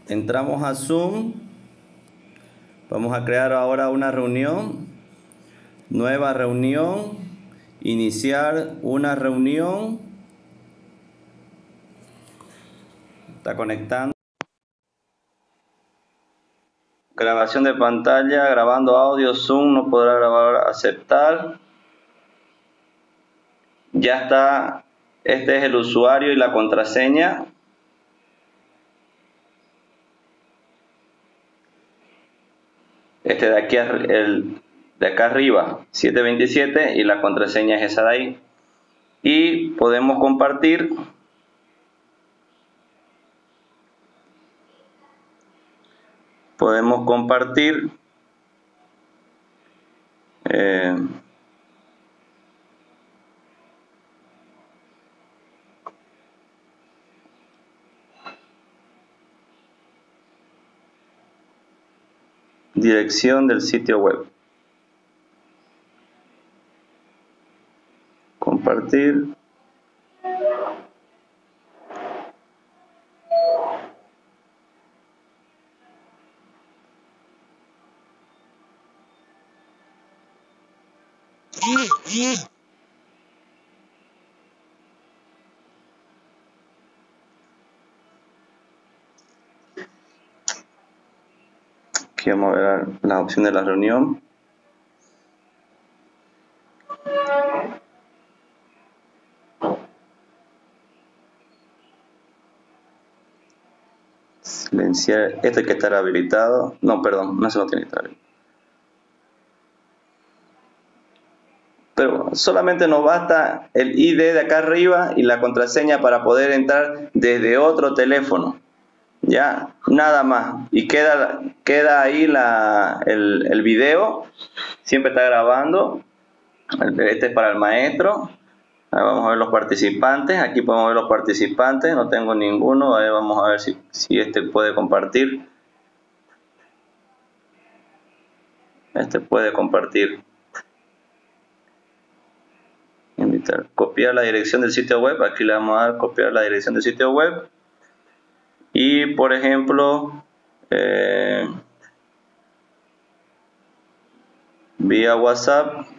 Entramos a Zoom. Vamos a crear ahora una reunión. Nueva reunión. Iniciar una reunión. Está conectando. Grabación de pantalla, grabando audio. Zoom no podrá grabar. Aceptar. Ya está. Este es el usuario y la contraseña. Este de aquí, el de acá arriba, 727, y la contraseña es esa de ahí. Y podemos compartir. Podemos compartir. Dirección del sitio web. Compartir. Aquí vamos a ver la opción de la reunión. Silenciar. Este que está habilitado. No, perdón, no se lo tiene que estar habilitado. Pero solamente nos basta el ID de acá arriba y la contraseña para poder entrar desde otro teléfono. Ya, nada más. Y queda ahí el video. Siempre está grabando. Este es para el maestro. Ahí vamos a ver los participantes. Aquí podemos ver los participantes. No tengo ninguno. Ahí vamos a ver si este puede compartir. Este puede compartir. Invitar. Copiar la dirección del sitio web. Aquí le vamos a dar copiar la dirección del sitio web. Y por ejemplo, vía WhatsApp.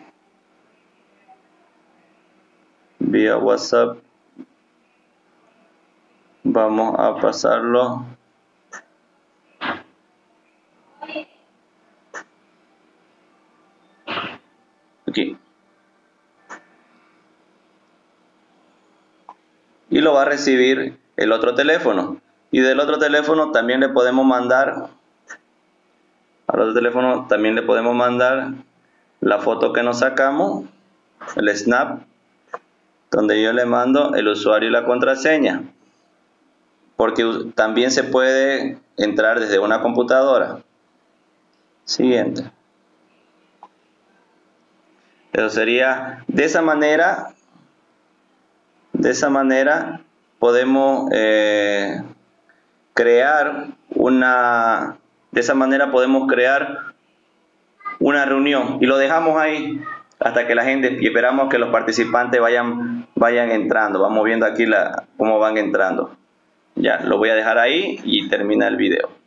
Vía WhatsApp. Vamos a pasarlo. Aquí. Y lo va a recibir el otro teléfono. Y del otro teléfono también le podemos mandar. Al otro teléfono también le podemos mandar la foto que nos sacamos. El snap. Donde yo le mando el usuario y la contraseña. Porque también se puede entrar desde una computadora. Siguiente. Eso sería de esa manera. De esa manera podemos crear una. De esa manera podemos crear una reunión y lo dejamos ahí hasta que la gente, y esperamos que los participantes vayan entrando. Vamos viendo aquí cómo van entrando. Ya, lo voy a dejar ahí y termina el video.